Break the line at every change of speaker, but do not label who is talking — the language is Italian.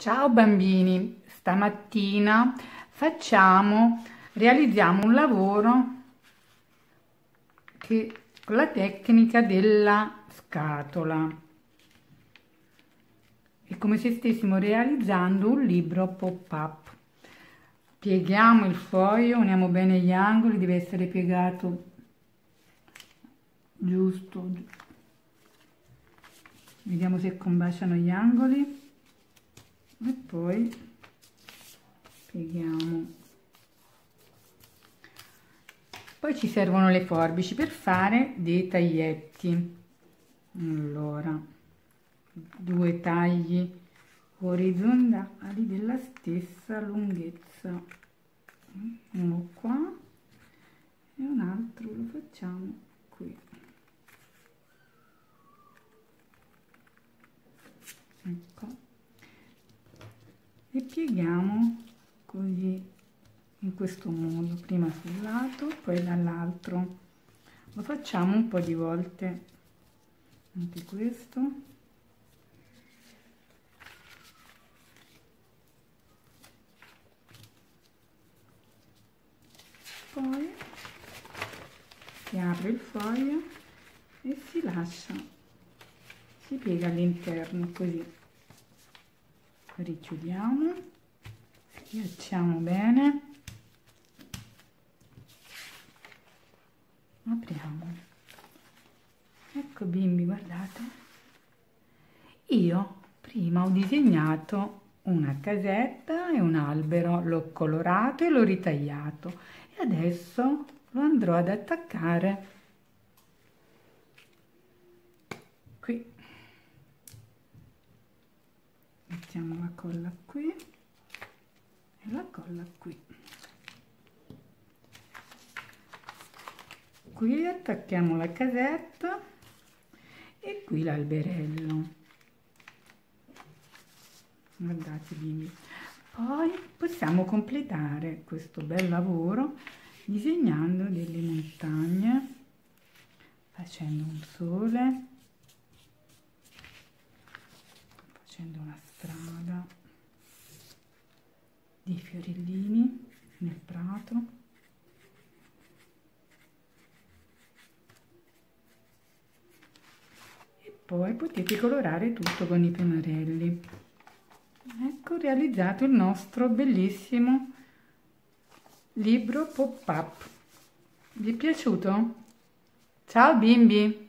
Ciao bambini, stamattina realizziamo un lavoro con la tecnica della scatola. È come se stessimo realizzando un libro pop-up. Pieghiamo il foglio, uniamo bene gli angoli, deve essere piegato giusto. Vediamo se combaciano gli angoli. E poi pieghiamo. Poi ci servono le forbici per fare dei taglietti. Allora, 2 tagli orizzontali della stessa lunghezza, uno qua e un altro lo facciamo qui. Ecco. E pieghiamo così, in questo modo, prima sul lato, poi dall'altro. Lo facciamo un po' di volte, anche questo. Poi si apre il foglio e si lascia, si piega all'interno così. Richiudiamo, schiacciamo bene, apriamo. Ecco bimbi, guardate, io prima ho disegnato una casetta e un albero, l'ho colorato e l'ho ritagliato e adesso lo andrò ad attaccare qui. Mettiamo la colla qui e la colla qui. Qui attacchiamo la casetta e qui l'alberello. Guardate bimbi. Poi possiamo completare questo bel lavoro disegnando delle montagne, facendo un sole, facendo una strada, dei fiorellini nel prato. E poi potete colorare tutto con i pennarelli. Ecco realizzato il nostro bellissimo libro pop-up. Vi è piaciuto? Ciao bimbi!